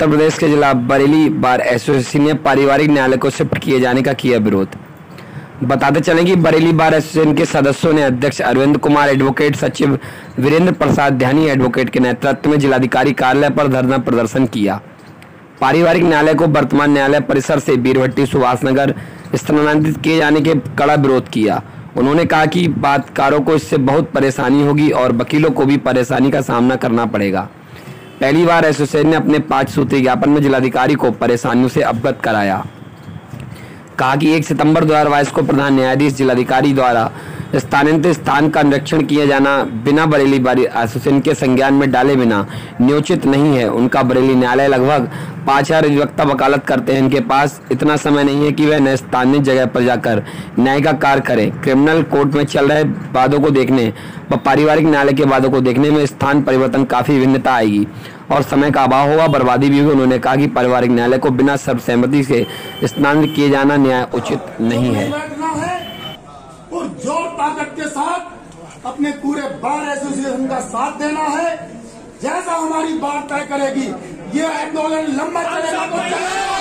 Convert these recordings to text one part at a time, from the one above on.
उत्तर प्रदेश के जिला Bareilly bar association ने पारिवारिक न्यायालय को शिफ्ट किए जाने का किया विरोध। बताते चलें कि बरेली बार एसोसिएशन के सदस्यों ने अध्यक्ष अरविंद कुमार एडवोकेट, सचिव वीरेंद्र प्रसाद ध्यानी एडवोकेट के नेतृत्व में जिलाधिकारी कार्यालय पर धरना प्रदर्शन किया। पारिवारिक न्यायालय को वर्तमान न्यायालय परिसर से बीरभट्टी सुभाष नगर स्थानांतरित किए जाने के कड़ा विरोध किया। उन्होंने कहा कि बातकारों को इससे बहुत परेशानी होगी और वकीलों को भी परेशानी का सामना करना पड़ेगा। पहली बार एसोसिएशन ने अपने 5 सूत्री ज्ञापन में जिलाधिकारी को परेशानियों से अवगत कराया। कहा कि 1 सितंबर 2022 को प्रधान न्यायाधीश जिलाधिकारी द्वारा स्थानांतरित स्थान का निरीक्षण किया जाना बिना बरेली बार एसोसिएशन के संज्ञान में डाले बिना न्योचित नहीं है। उनका बरेली न्यायालय लगभग 5000 अधिवक्ता वकालत करते हैं। इनके पास इतना समय नहीं है कि वह नए स्थानीय जगह पर जाकर न्याय का कार्य करें। क्रिमिनल कोर्ट में चल रहे वादों को देखने व पारिवारिक न्यायालय के वादों को देखने में स्थान परिवर्तन काफी भिन्नता आएगी और समय का अभाव होगा, बर्बादी भी होगी। उन्होंने कहा कि पारिवारिक न्यायालय को बिना सर्वसहमति से स्थानांतरित किए जाना न्याय उचित नहीं है और जोर ताकत के साथ अपने पूरे बार एसोसिएशन का साथ देना है। जैसा हमारी बात तय करेगी, ये आंदोलन लंबा चलेगा तो चलेगा,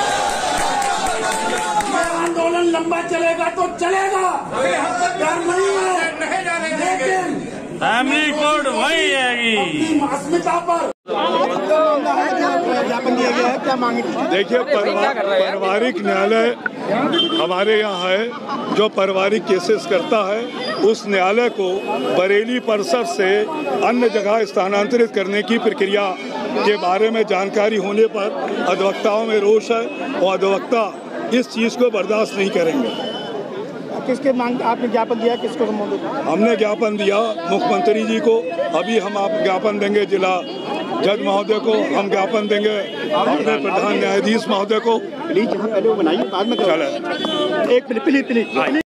ये आंदोलन लंबा चलेगा तो चलेगा, डर नहीं है, लेकिन फैमिली कोर्ट वही आएगी। अपनी अस्मिता पर ज्ञापन दिया गया है, क्या मांगे? देखिए, पारिवारिक न्यायालय हमारे यहाँ है जो पारिवारिक केसेस करता है। उस न्यायालय को बरेली परिसर से अन्य जगह स्थानांतरित करने की प्रक्रिया के बारे में जानकारी होने पर अधिवक्ताओं में रोष है और अधिवक्ता इस चीज़ को बर्दाश्त नहीं करेंगे। किसके मांग आपने ज्ञापन दिया, किसको संबोधित? हमने ज्ञापन दिया मुख्यमंत्री जी को। अभी हम आप ज्ञापन देंगे जिला जज महोदय को, हम ज्ञापन देंगे अपने प्रधान न्यायाधीश महोदय को। प्लीज यहाँ पहले वो बनाइए, बाद में चले। एक प्लीज